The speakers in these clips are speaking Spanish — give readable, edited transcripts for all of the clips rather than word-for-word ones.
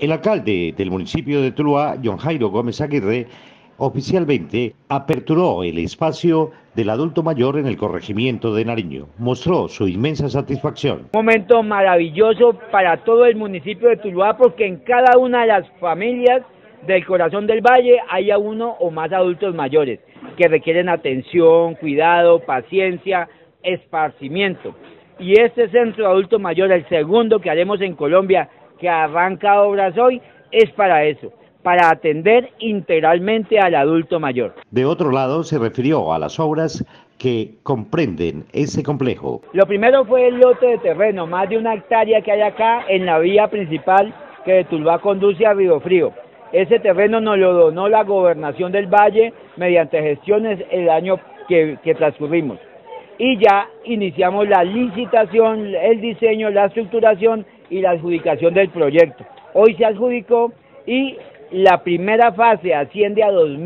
El alcalde del municipio de Tuluá, John Jairo Gómez Aguirre, oficialmente aperturó el espacio del adulto mayor en el corregimiento de Nariño. Mostró su inmensa satisfacción. Un momento maravilloso para todo el municipio de Tuluá, porque en cada una de las familias del corazón del valle haya uno o más adultos mayores que requieren atención, cuidado, paciencia, esparcimiento. Y este centro de adulto mayor, el segundo que haremos en Colombia, que arranca obras hoy, es para eso, para atender integralmente al adulto mayor. De otro lado, se refirió a las obras que comprenden ese complejo. Lo primero fue el lote de terreno, más de 1 hectárea que hay acá en la vía principal que de Tuluá conduce a Río Frío. Ese terreno nos lo donó la Gobernación del Valle mediante gestiones el año que transcurrimos. Y ya iniciamos la licitación, el diseño, la estructuración y la adjudicación del proyecto. Hoy se adjudicó y la primera fase asciende a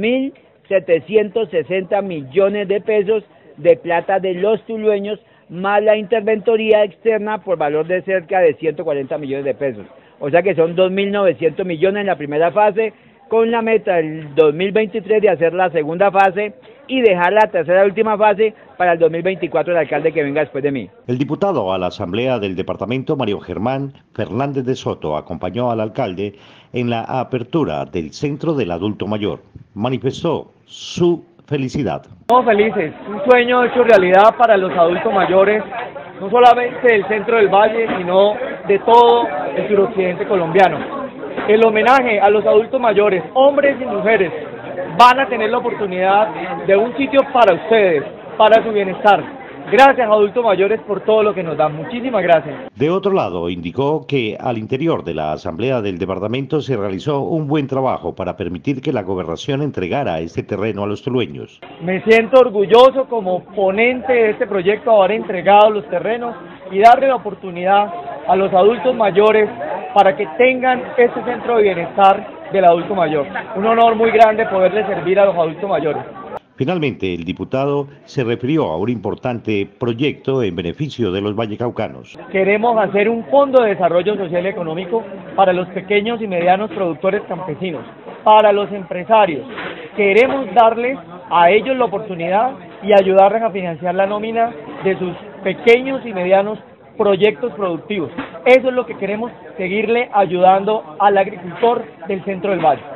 2.760 millones de pesos de plata de los tulueños, más la interventoría externa por valor de cerca de 140 millones de pesos. O sea que son 2.900 millones en la primera fase, con la meta del 2023 de hacer la segunda fase y dejar la tercera y última fase para el 2024 el alcalde que venga después de mí. El diputado a la Asamblea del Departamento, Mario Germán Fernández de Soto, acompañó al alcalde en la apertura del Centro del Adulto Mayor. Manifestó su felicidad. Estamos felices, un sueño hecho realidad para los adultos mayores, no solamente del centro del valle, sino de todo el suroccidente colombiano. El homenaje a los adultos mayores, hombres y mujeres, van a tener la oportunidad de un sitio para ustedes, para su bienestar. Gracias, adultos mayores, por todo lo que nos dan. Muchísimas gracias. De otro lado, indicó que al interior de la Asamblea del Departamento se realizó un buen trabajo para permitir que la Gobernación entregara este terreno a los tulueños. Me siento orgulloso como ponente de este proyecto haber entregado los terrenos y darle la oportunidad a los adultos mayores para que tengan este centro de bienestar del adulto mayor. Un honor muy grande poderle servir a los adultos mayores. Finalmente, el diputado se refirió a un importante proyecto en beneficio de los vallecaucanos. Queremos hacer un fondo de desarrollo social y económico para los pequeños y medianos productores campesinos, para los empresarios. Queremos darles a ellos la oportunidad y ayudarles a financiar la nómina de sus pequeños y medianos proyectos productivos. Eso es lo que queremos, seguirle ayudando al agricultor del centro del valle.